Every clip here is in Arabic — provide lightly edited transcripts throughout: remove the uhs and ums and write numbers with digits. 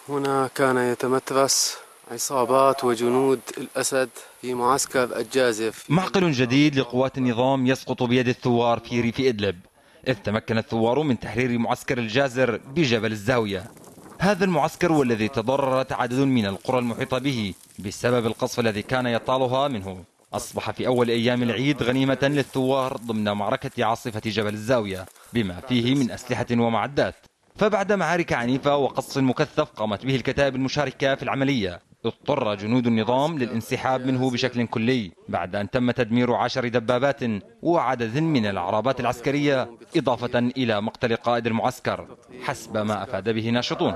هنا كان يتمترس عصابات وجنود الأسد في معسكر الجازف. معقل جديد لقوات النظام يسقط بيد الثوار في ريف إدلب، إذ تمكن الثوار من تحرير معسكر الجازر بجبل الزاوية. هذا المعسكر والذي تضررت عدد من القرى المحيطة به بسبب القصف الذي كان يطالها منه، أصبح في أول أيام العيد غنيمة للثوار ضمن معركة عاصفة جبل الزاوية بما فيه من أسلحة ومعدات. فبعد معارك عنيفة وقصف مكثف قامت به الكتائب المشاركة في العملية، اضطر جنود النظام للانسحاب منه بشكل كلي بعد أن تم تدمير 10 دبابات وعدد من العربات العسكرية، إضافة إلى مقتل قائد المعسكر حسب ما أفاد به ناشطون.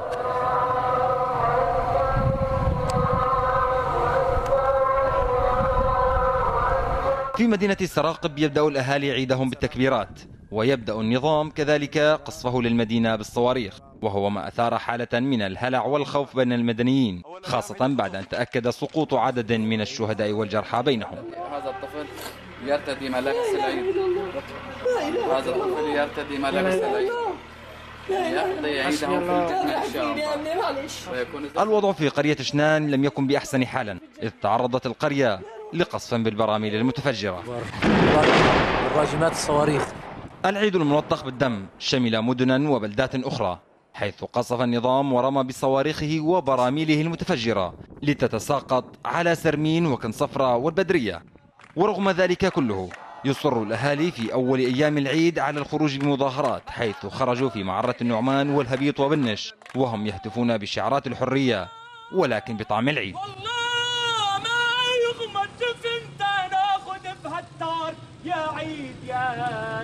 في مدينة السراقب يبدأ الأهالي عيدهم بالتكبيرات، ويبدأ النظام كذلك قصفه للمدينة بالصواريخ، وهو ما أثار حالة من الهلع والخوف بين المدنيين، خاصة بعد أن تأكد سقوط عدد من الشهداء والجرحى بينهم. هذا الطفل يرتدي ملابس العيد، هذا الطفل يرتدي ملابس العيد، يقضي عيده في الجنة إن شاء الله. الوضع في قرية شنان لم يكن بأحسن حالا، إذ تعرضت القرية لقصف بالبراميل المتفجرة. الراجمات الصواريخ. العيد الملطخ بالدم شمل مدنا وبلدات أخرى، حيث قصف النظام ورمى بصواريخه وبراميله المتفجرة لتتساقط على سرمين وكنصفرة والبدرية. ورغم ذلك كله يصر الأهالي في أول أيام العيد على الخروج بمظاهرات، حيث خرجوا في معرة النعمان والهبيط وبنش وهم يهتفون بشعارات الحرية ولكن بطعم العيد. والله ما يغمض انت ناخذ بهالدار يا عيد يا